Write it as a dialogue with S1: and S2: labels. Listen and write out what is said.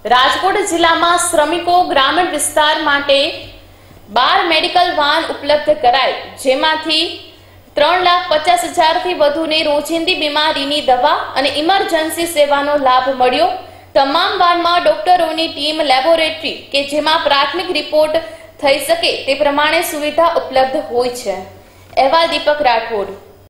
S1: રાજકોટ જિલ્લામાં શ્રમિકો ગ્રામીણ વિસ્તાર માટે 12 મેડિકલ વાન ઉપલબ્ધ કરાઈ, જેમાંથી 3,50,000 થી વધુને રોજિંદી બીમારીની દવા અને ઇમરજન્સી સેવાનો લાભ મળ્યો। તમામ વાનમાં ડોક્ટરોની ટીમ, લેબોરેટરી કે જેમાં પ્રાથમિક રિપોર્ટ થઈ શકે તે પ્રમાણે સુવિધા ઉપલબ્ધ હોય છે। અહેવાલ દીપક રાઠોડ।